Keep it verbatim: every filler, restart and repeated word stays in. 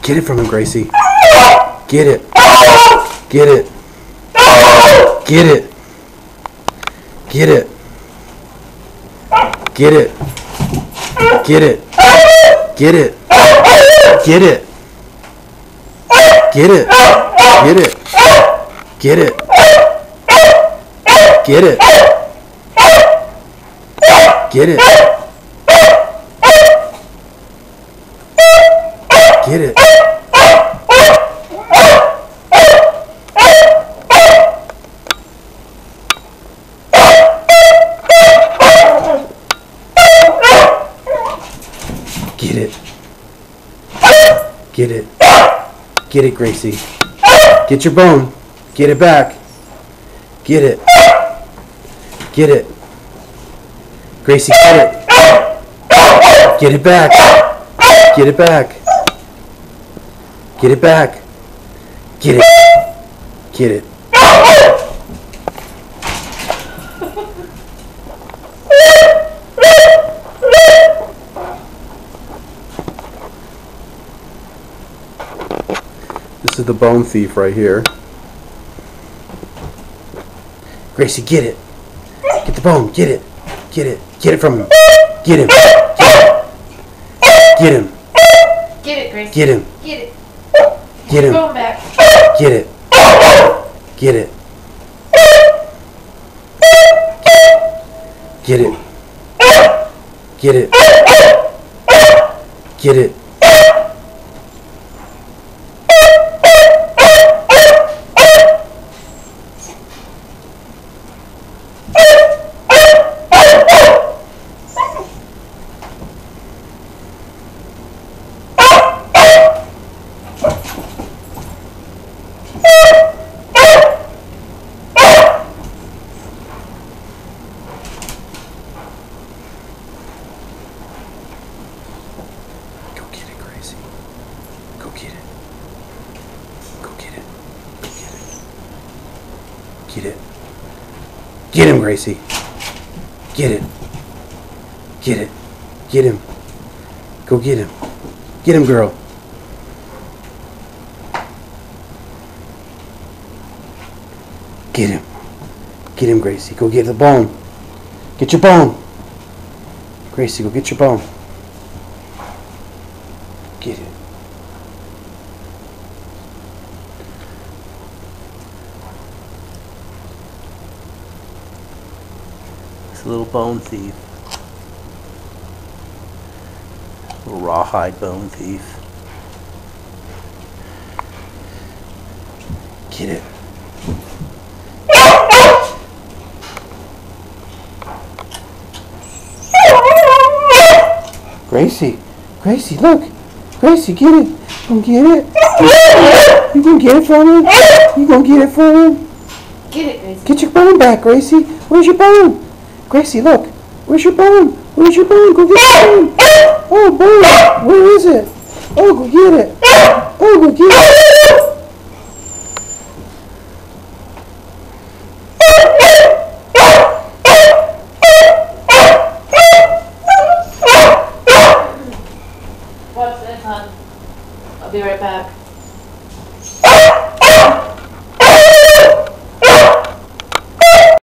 Get it from him, Gracie. Get it. Get it. Get it. Get it. Get it. Get it. Get it. Get it. Get it. Get it. Get it. Get it. Get it. Get it. Get it. Get it. Get it, Gracie. Get your bone. Get it back. Get it. Get it. Gracie, get it. Get it back. Get it back. Get it back. Get it. Get it. This is the bone thief right here. Gracie, get it. Get the bone. Get it. Get it. Get it from him. Get him. Get him. Get it, Gracie. Get him. Get it. Get him. Going back. Get it. Get it. Get it. Get it. Get it. Go get it. Go get it. Go get it. Get it. Get him, Gracie. Get it. Get it. Get him. Go get him. Get him, girl. Get him. Get him, Gracie. Go get the bone. Get your bone. Gracie, go get your bone. Get it. It's a little bone thief. Little rawhide bone thief. Get it. Gracie, Gracie, look. Gracie, get it. You gonna get it? You gonna get it from him? You gonna get it from him? Get it, Gracie. Get your bone back, Gracie. Where's your bone? Gracie, look. Where's your bone? Where's your bone? Go get your bone. Oh, bone. Where is it? Oh, go get it. Oh, go get it.